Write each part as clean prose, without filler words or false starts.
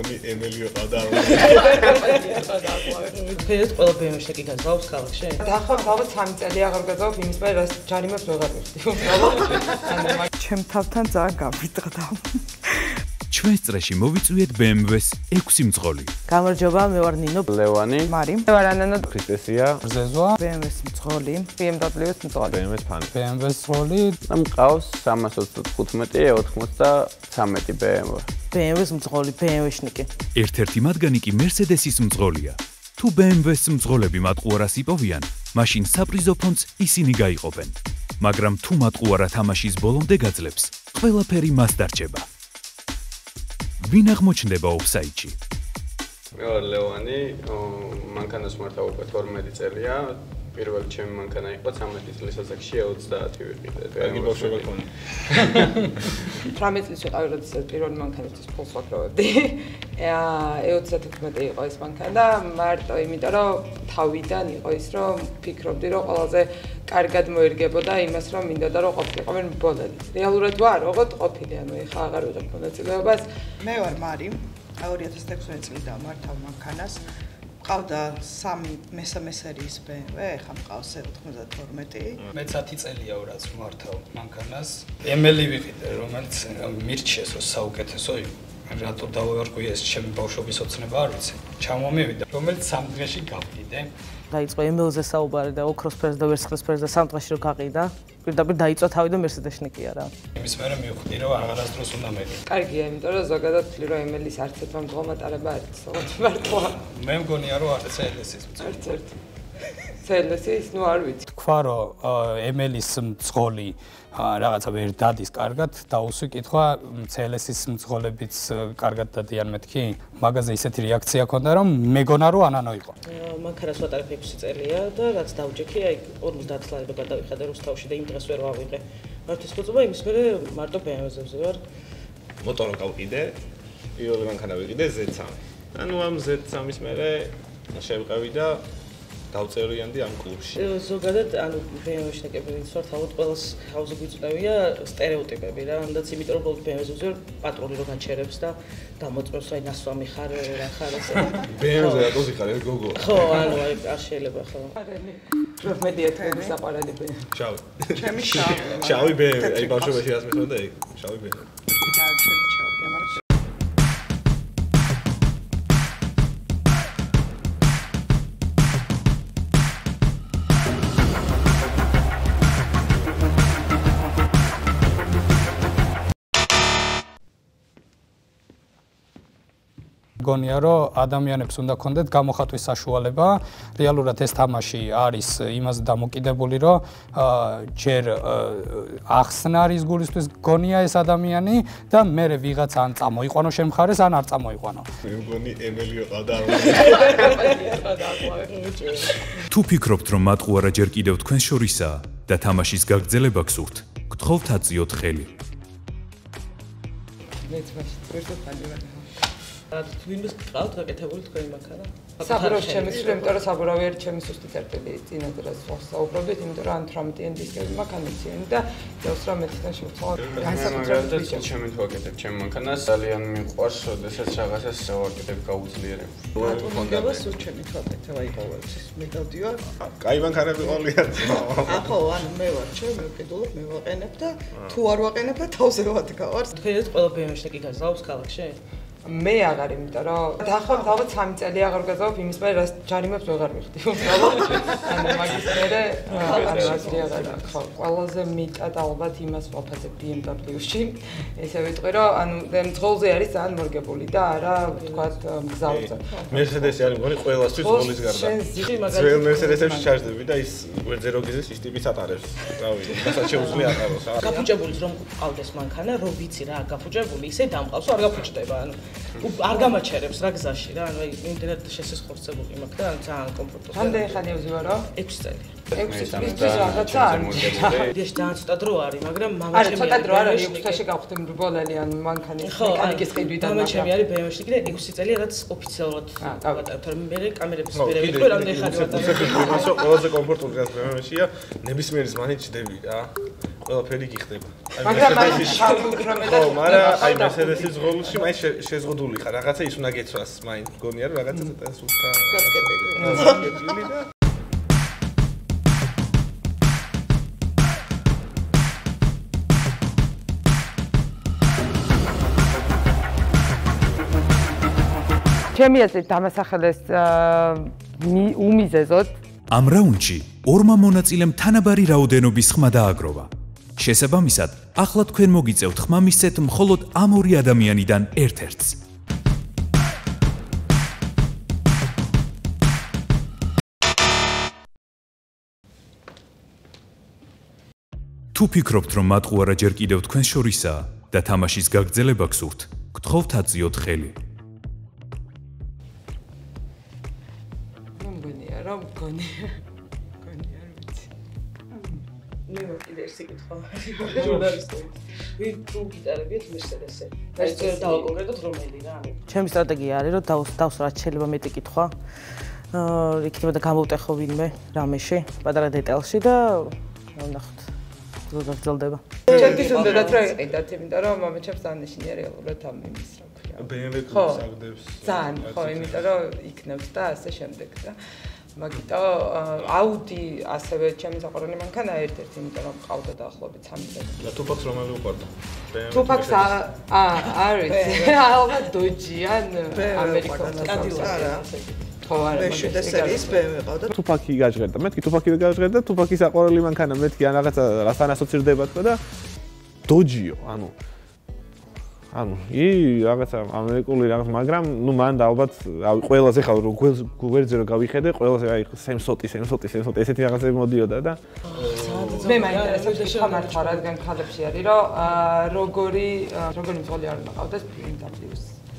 მეგონი ემელიო ყავდა არ ეს ყველა BMW-ში კი გაზავს ქალაქში. ახლა თავად 3 წელი აღარ გაზავებ იმის მე რაც ჯარიმებს ვეღარ ვიხდი. ჩემ თავთან ძალიან გამიტყდა. ჩვენს წრეში მოვიწვიეთ BMW-ს 6 მძღოლი. გამარჯობა, მე ვარ ნინო, ლევანი, მარი, მე ვარ ანანა, ქრისტესია, ზეზვა, BMW-ს მძღოლი, BMW-ს მძღოლი. BMW-ს ფანი. BMW-ს მძღოლი, მყავს 325 BMW. BMW-ს მძღოლი, BMW-შნიკი. ერთ-ერთი მათგანი კი Mercedes-ის მძღოლია. თუ BMW-ს მძღოლები მატყუარას იპოვიან, მაშინ საპრიზო ფონდს ისინი გაიყოფენ. მაგრამ თუ მატყუარა თამაშის ბოლომდე გაძლებს, ყველაფერი მას დარჩება. ვინ აღმოჩნდება OFFSIDE-ში? მე ვარ ლევანი, მანქანას მართავ უკვე 12 წელია. პირველი ჩემი მანქანა იყო 13 წლის ასაკში 30 ვიყიდე. კარგი ბავშვობა ქონდა. 18 წლის ვიყავი, როდესაც პირველი მანქანისთვის ფულს ვაკრავებდი. 39 იყო ეს მანქანა და მარტო იმიტომ რომ თავიდან იყო ის რომ ფიქრობდი რომ ყველაზე კარგად მოერგებოდა იმას რომ მინდოდა რომ ყოფილიყავენ ბოლელი. რეალურად ვარ ოღონდ ყოფილი, ანუ ეხლა აღარ ვიღებ მონაწილეობას. მე ვარ მარი, 2016 წლიდან მართავ მანქანას. მყავდა 3 მესამე სერიის BMW, ეხლა მყავს 92. მე 10 წელია რაც მართავ მანქანას. ემელი ვიყიდე, რომელიც მირჩიეს საუკეთესო იყო. რატო დავარკვიე ეს ჩემი ბავშვობის ოცნება არ ვიცი. ჩამომივიდა, რომელიც 3 დღეში გავყიდე. დაიწყო ემელზე საუბარი და ოქროს ფერს და ვერცხლის ფერს და 3 დღეში რო გაყიდა. პირდაპირ დაიწვა თავი და Mercedes-ნიკია რა. იმის მერე მივხვდი რომ აღარასდროს უნდა მეკი. კარგია, იმიტომ რომ ზოგადად ვთვლი რომ ემელის არც ერთმა მძღოლმა ტარება არ იცის, ოღონდ მარტოა. მე მგონია რომ არც CLS-ის არც ერთი. CLS-ის, ნუ არ ვიცი. თქვა რომ ემელის მძღოლი რაღაცა ვერ დადის კარგად, დაუსვი კითხვა CLS-ის მძღოლებიც კარგად დადიან მეთქი. მაგაზე ისეთი რეაქცია ქონდა რომ მეგონა რომ ანანო იყო. მანქანას ვატარებ 6 წელია და რაც დავჯექი, აი 50 ლარები გადავიხადე რუსთავში და იმ დღეს ვერ ვავიღე. მართვის ხოწობა იმის მერე მარტო BMW-ზე ვარ. მოტორო გავყიდე, პირველი მანქანა ვიყიდე Z3. ანუ ამ Z3-ის მერე შევყავი და დავწერიანდი ამ კლუბში. ზოგადად, ანუ BMW-შნიკები ვინც ვართ, ალბათ ყველას თავზე გვიწვევია სტერეოტიპები რა. ამდაც იმიტომ რომ ბოლოს BMW-ზე ვარ, პატრული რო განჩერებს და გამოწვევს, აი ნასვამი ხარ, რა ხარ ესე. BMW-ზე რატო ვიხარ, ეს გოგო. ხო, ანუ აი არ შეიძლება ხო. მედია თქვენი საყვარელი BMW. შავი. ჩემი შავი. შავი BMW, აი ბავშვობაში რაც მეხოდა ეგ, შავი BMW. გონია რომ ადამიანებს უნდა ქონდეთ გამოხატვის საშუალება. რეალურად ეს თამაში არის იმას დამოკიდებული, რომ ჯერ ახსნა არის გულისთვის გონია ეს ადამიანი და მე ვიღაცა ან წამოიყვანო შემხარეს, ან არ წამოიყვანო. მე მგონი ემელიო ყავდა არ თუ ფიქრობთ რომ მატყუარა ჯერ კიდევ თქვენს შორისაა და თამაშის გაგრძელება გსურთ, გთხოვთ აწიოთ ხელი. მეც მაშინ ვერცად ხალხი ვინმეს გყავთ გაკეთებული თქვენი მანქანა? საბურავი ჩემის შვილ, იმიტომ რომ საბურავი არის ჩემი სუსტი წერტილი წინა დროს ვსაუბრობდით, იმიტომ რომ 18-იანი დისკები მანქანებიანი და 19-დან შევცვალ განსაკუთრებით ჩემი თუ აკეთებ ჩემ მანქანას ძალიან მიყვარს, როდესაც რაღაცას ვაკეთებ გაუძლიერებ. კონტენტი სულ ჩემი თუ აკეთებ აი ყოველთვის. მე დავდივარ. კაი მანქანები ყოლია. ახო, ანუ მე ვარ, ჩემი ვკიდულობ, მე ვაყენებ და თუ არ ვაყენებ და თავზე ვადგავარ. თქვენ ეს ყველა BMW-ში კი გაზავს ქალაქში? მე აღარ, იმიტომ რომ ახლა თავად 3 წელი აღარ გაზავებ იმის მე რაც ჯარიმებს ვეღარ ვიხდი. ანუ მაგის მერე ახლა აღარ ხო. ყველაზე მეტად ალბათ იმას ვაფასებ BMW-ში. ესე ვიტყვი რომ ანუ მძღოლზე არის ძალიან მორგებული და არა ვთქვათ მგზავრზე. Mercedes-ი არის მგონი ყველასთვის მოლის გარდა. ძველ Mercedes-ებში ჩარჯდები და ის ზერო გიზის ის ტიპის ატარებს. რავი, რასაც შეუძლია ატაროს. გაფუჭებულის რომ ყავდეს მანქანა, რომ ვიცი რა გაფუჭებული, ისე დამყავს, არ გაფუჭდება, ანუ არ გამაჩერებს რა გზაში რა, ანუ იმდენად შესესხორცებული მაქვს და ძალიან კომფორტულია. რამდენი ხანია ვზივარო? 6 წელი. 6 წლის რაღაცა არ მიდია. ეს ძალიან ცოტა დრო არის, მაგრამ მამა ჩემი. არა, ცოტა დრო არ არის, 6 წელში გავხდი მრბოლელი ან მანქანის მექანიკის ყიდვიდან. მამა ჩემი არის BMW-ში და 6 წელია რაც ოფიციალურად ვატარებ, მაგრამ მე კამერების მერე ვიყო რამდენი ხანი ვატარებ. იმასო ყველაზე კომფორტული რაც BMW-შია, ნებისმიერი ზმანი ჩდები რა. ყველაფერი გიხდება. მაგრამ აი შავუქრომე და ხო, მაგრამ აი მერსედესის ზღოლში მაინც შეზღუდული ხარ, რაღაცა ის უნდა გეცვას, მაინც მგონია რომ რაღაცა ცოტა სულთა გასკებილი და ჩემი აზრით დამასახელეს უმიზეზოდ ამ რაუნდში ორმა მონაწილემ თანაბარი რაოდენობის ხმა დააგროვა. შესაბამისად, ახლა თქვენ მოგიწევთ ხმა მისცეთ მხოლოდ ამ ორი ადამიანიდან ერთ-ერთს. თუ ფიქრობთ, რომ მატყუარა ჯერ კიდევ თქვენ შორისაა და თამაშის გაგრძელება გსურთ, გთხოვთ აწიოთ ხელი. რა მგონია არ ვიცი. მე კიდევ სიკითხვა ჟურნალისტები. ვინ თუ გიტარებიეთ მერსედესზე? ეს დავაკონკრეტოთ რომელი რა? ჩემი სტრატეგია არის რომ დავს რაც შეიძლება მეტი კითხვა. იქნება და გამოვტეხო ვინმე რამეში, პატარა დეტალში და ვნახოთ. გაგრძელდება. ჩემთვის უნდათ რა იყიდათ, იმიტომ რომ მომეჩებს დანიშნია რეალურად ამ იმის რა ქვია. BMW-ს საგდებს. ძალიან, ხო, იმიტომ რომ იქნებს და ასე შემდეგ და მაგიტო აუდი ასევე ჩემი საყვარელი მანქანა ერთ-ერთი, იმიტომ რომ ყავდა დაახლოებით 3 წელი. და თუფაქს რომელი უყვარდა? თუფაქს არის. ალბათ დოჯი ან ამერიკული არა. ხო, არა. BMW სერიის BMW ყავდა. თუფაკი გაჟღერდა. მეთქი თუფაკი გაჟღერდა, თუფაკის საყვარელი მანქანა მეთქი ან რაღაცა რასთან ასოცირდება თქო და დოჯიო, ანუ რაღაცა ამერიკული რაღაც, მაგრამ ნუ მან და ალბათ ყველაზე ხალ რო გვერდზე რო გავიხედე, ყველაზე აი სემსოტი ესეთი რაღაცები მოდიოდა და მე მაინტერესებს ხამართვა, რადგან ხალებში არის, რომ როგორი მძღოლი არ მყავდეს BMW-ს.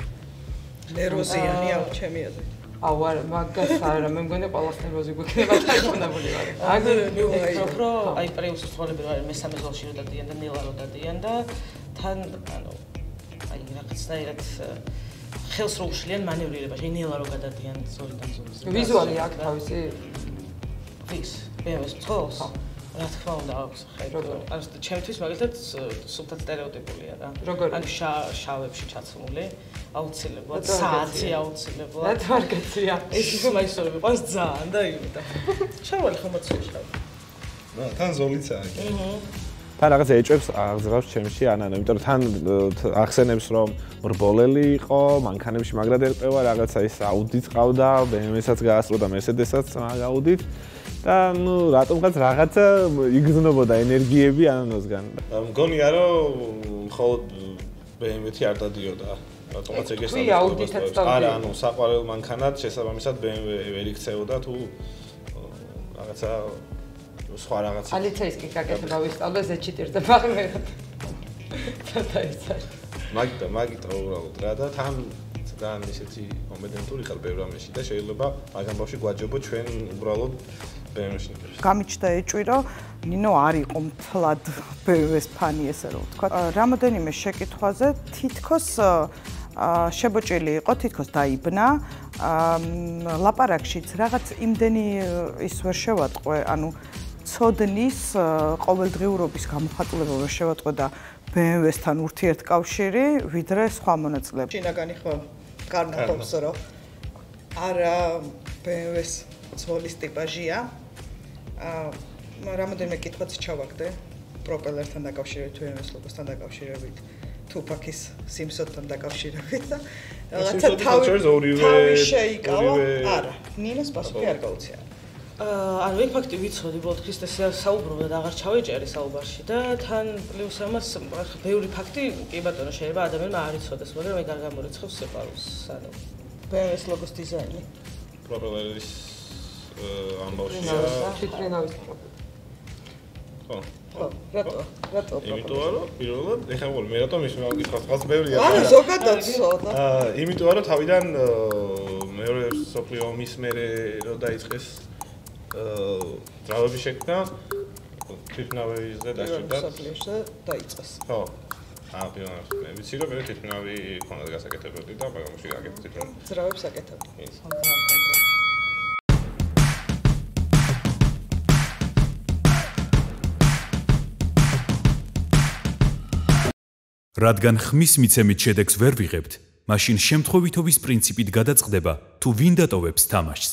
ნერვოზიანი აუ ჩემი აზრით. აუ არა, მაგას არა, მე მგონი ყველას ნერვოზი გვექნება დაიწყნებული ვარ. აგერ მივხვდით, რომ აი პრიუსის მძღოლები რა არის მესამე ზოლში რო დადიან და ნელა რო დადიან და თან ანუ აი რაღაცნაირად ხელს რო უშლიან მანევრირებაში, ნელა რო გადადიან ზოლიდან ზოლზე. ვიზუალი აქვს თავისი ვის BMW-ს მძღოლს? რა თქმა უნდა აქვს, ხაი. ანუ ჩემთვის მაგალითად სულთა სტერეოტიპულია რა. ანუ შავებში ჩაცმული, აუცილებლად, საათი აუცილებლად. რა თვარგაცია. ეს ისე მაისურები ყავს ძალიან და იმედა. შავალი ხომაცია შავი. თან ზოლიცაა. თან რაღაცა ეჭვებს აღზრავს ჩემში ანანო, იმიტომ რომ თან ახსენებს რომ რბოლელი იყო, მანქანებში მაგრად ერყევა, რაღაცა ის აუდიც ყავდა, BMW-საც გაასწრო და მერსედესაც აუდით. და ნუ რატომღაც რაღაცა იგრძნობოდა ენერგიები ანანოსგან. მგონია რომ მხოლოდ BMW-ი არ დადიოდა. რატომღაც ეგ ეს არა, ანუ საყვარელ მანქანად შესაბამისად BMW ვერ იქცეოდა თუ რაღაცა სხვა რაღაცა. ალიცეისკი გაკეთება ვისწავლე ზეჩიტირზე ბაღმერად. ცოტა ის არის. მაგიტო უბრალოდ რა და თან ძალიან ისეთი კომპეტენტური ხარ ბევრ რამეში და შეიძლება მაგ ამბავში გვაჯობო ჩვენ უბრალოდ BMW-ში. გამიჩნდა ეჭვი, რომ ნინო არ იყო მთლად BMW-ს ფანი, ესე რომ ვთქვა. რამოდენიმე შეკითხვაზე თითქოს შებოჭილი იყო, თითქოს დაიბნა. ლაპარაკშიც რაღაც იმდენი ის ვერ შევატყვე, ანუ ცოდნის ყოველდღიურობის გამოხატულება ვერ შევატყვე და BMW-სთან ურთიერთკავშირი, ვიდრე სხვა მონაწილეები. შინაგანი ხო გარნახობს, რომ არა BMW-ს მძღოლის ტიპაჟია. რამოდენიმე კითხვაც ჩავაგდე პროპელერთან დაკავშირებით, BMW-ს ლოგოსთან დაკავშირებით, თუფაკის სიმსოტთან დაკავშირებით და რაღაცა თავი შეიკავა. არა, ნინოს პასუხი არ გაუწია. ანუ ეგ ფაქტი ვიცოდი, ბოლოდ ქრისტეს საუბრობდა და აღარ ჩავეჭერი საუბარში და თან პლუს ამას ბევრი ფაქტი კი ბატონო შეიძლება ადამიანმა არ იცოდეს, მაგრამ ეგ არ გამორიცხავს სიყვარულს. ანუ BMW-ს ლოგოს დიზაინი. პროპელერის ამბავშია. ჩიტრინავის პროპელერი. ხო. რატო? იმიტომ რომ პირველად ეხლა მე რატომ ის მოგკითხავს, ხალხს ბევრია. არა, ზოგადად ცოტა. იმიტომ რომ თავიდან მეორე სოფლიო ომის მერე რო დაიწყეს ძრავები შექმნა თვითმფრინავებზე დაჭირდა. სოფლიოში დაიწყეს. ხო. პირველად მე ვიცი რომ მე თვითმფრინავი ქონდა გასაკეთებელი და მაგრამ შეგაკეთეთ რომ ძრავებს აკეთებდი. რადგან ხმის მიცემით შედეგს ვერ ვიღებთ, მაშინ შემთხვევითობის პრინციპით გადაწყდება, თუ ვინ დატოვებს თამაშს.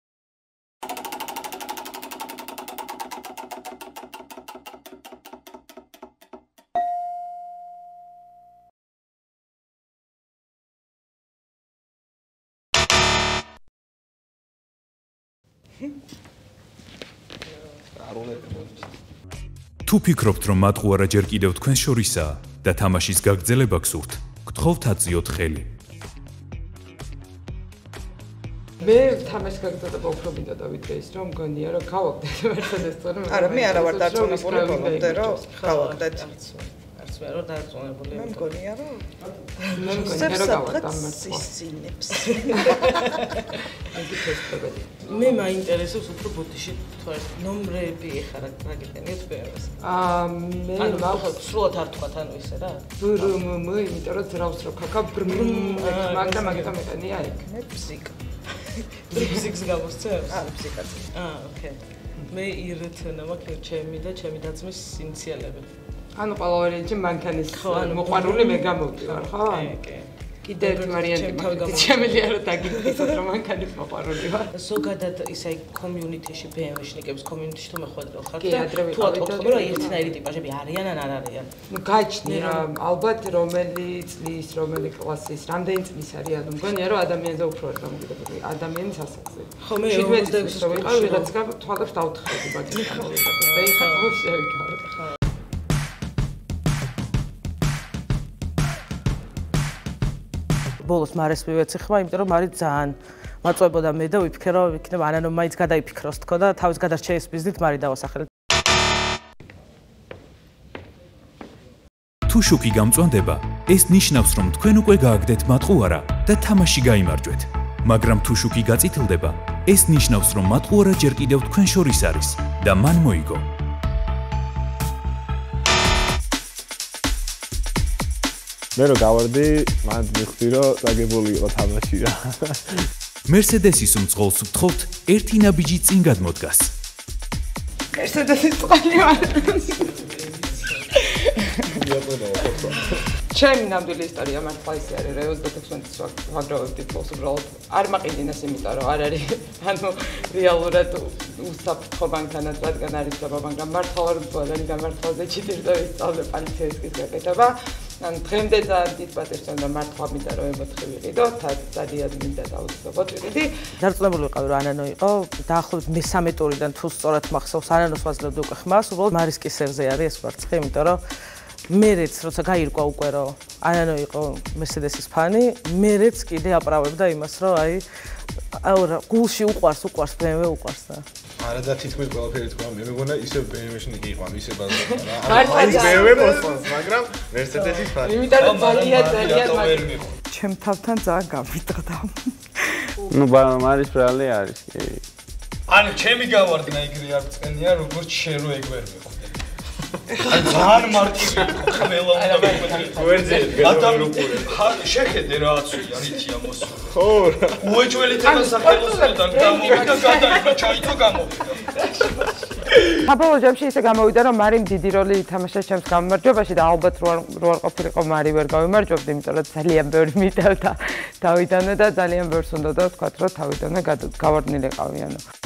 თუ ფიქრობთ, რომ მატყუარა ჯერ კიდევ თქვენს შორისაა და თამაშის გაგრძელება გსურთ, გთხოვთ აწიოთ ხელი. მე თამაშს გაგრძელება უფრო მინდოდა ვიდრე ის, რომ მგონია, რომ გავაგდეთ მერცედეს წონა. არა, მე არა ვარ დარწმუნებული ბოლომდე, რომ გავაგდეთ. არც მე არ დარწმუნებული. მე მგონია, რომ მე მგონია, რომ გავაგდეთ სისინებს. მე მაინტერესებს უფრო ბოდიში თქვა ნომრები ეხლა რა გიტენიოთ ბევრს. მე მაგალითად სრულად არ თქვათ ანუ ისე რა. მე იმიტომ რომ ძრავს რო ქაკა მაგრამ მაგიტომ მეტანია იქ. მე ფსიკ. ფსიქს გამოსწევს? ფსიკაც. ოკეი. მე ირთნა მაქვს ჩემი და ჩემი დაცმის ინიციალები. ანუ ყველა ვარიანტი მანქანის მოყვარული მე გამოვდივარ, ხო? კი. კიდევ ერთი ვარიანტი მაქვს. შემიძლია რომ დაგიფიქროთ რომ მანქანის მოყვარული ვარ. ზოგადად ისე კომიუნიტიში BMW-ში ნიკების კომიუნიტიში თუ მეხვედრილ ხართ და თუ ატყობ რომ ერთნაირი ტიპაჟები არიან ან არ არიან. ნუ გაჩნია ალბათ რომელი წლის, რომელი კლასის, რამდენი წლის არის, ანუ მგონია რომ ადამიანზე უფრო არ დამოკიდებული, ადამიანის ასაკზე. ხო მე 17 წლის რო ვიყავ, ვიღაცა თვალებს დავთხები მაგის გამოვიდა. და ეხლა ხო შევიკავე. ბოლოს მარეს მივეცი ხმა, იმიტომ რომ მარი ძალიან მაწვებოდა მე და ვიფიქრე რომ იქნება ანანო მაინც გადაიფიქროს თქო და თავის გადარჩენის მიზნით მარი დავასახელე. თუ შუქი გამწვანდება, ეს ნიშნავს რომ თქვენ უკვე გააგდეთ მატყუარა და თამაში გაიმარჯვეთ. მაგრამ თუ შუქი გაწითლდება, ეს ნიშნავს რომ მატყუარა ჯერ კიდევ თქვენ შორის არის და მან მოიგო. მე რო გავარდი, მან მიხდი რომ დაგებული იყო თამაში რა. მერსედესის მძღოლს ვთხოვთ ერთი ნაბიჯი წინ გადმოდგას. მერსედესის წყალი ვარ. ჩემი ნამდვილი ისტორია მართლა ისე არის, რომ 26 წელს ვაგროვებ ტიტულს უბრალოდ არ მაყინინეს, იმიტომ რომ არ არის, ანუ რეალურად უსაფრთხო მანქანაც რადგან არის ხება, მაგრამ მართლა არ ვწოდენ გამართლაზე ჩიტირდა ვისწავლე პოლიციისკის გაკეთება. ან დღემდე ძალიან დიდ პატივს უნდა მართლა მინდა რომ ემოთხი ვიყიდო, ძალიან მინდა დაუცნობოთ ვიყიდი. დარწმუნებული ვიყავი რომ ანანო იყო, დაახლოებით მე-13 ტურიდან თუ სწორად მახსოვს, ანანოს ვაძლევდი უკვე ხმას, უბრალოდ მარის კისერზე არის ეს მარცხი, იმიტომ რომ მერეც როცა გაირკვა უკვე რომ ანანო იყო მერსედესის ფანი, მერეც კიდე აპრავებდა იმას რომ აი გულში უყვარს BMW უყვარს და არა და თითქმის ყველაფერი თქვა მე მეგონა ისე BMW-ში იყო ანუ ისე ბაზარია რა არის BMW მოსწონს მაგრამ მერსედესის ფანი იმიტომ რომ ძალიან ჩემ თავთან ძალიან გამიტყდა ნუ მარის ბრალი არის კი ანუ ჩემი გავარდნა იგრი არ წენია როგორც შენ რო ეგ ვერ მიყო ძალიან მარტივი ყველა უნდა გვერდზე გადავიყურე შეხედე რა აცვია რითია მოსული ხო უეჭველი თემა სახელოსნოდან გამოვიდა გადაიღო ჩაითო გამოვიდა საბოლოო ჯამში ისე გამოვიდა რომ მარიმ დიდი როლი ითამაშა ჩემს გამარჯვებაში და ალბათ რო არ ყოფილიყო მარი ვერ გავიმარჯვებდი იმიტომ რომ ძალიან ბევრი მიტევდა თავიდანვე და ძალიან ბევრს უნდა და ვთქვათ რომ თავიდანვე გავარდნილიყავი ანუ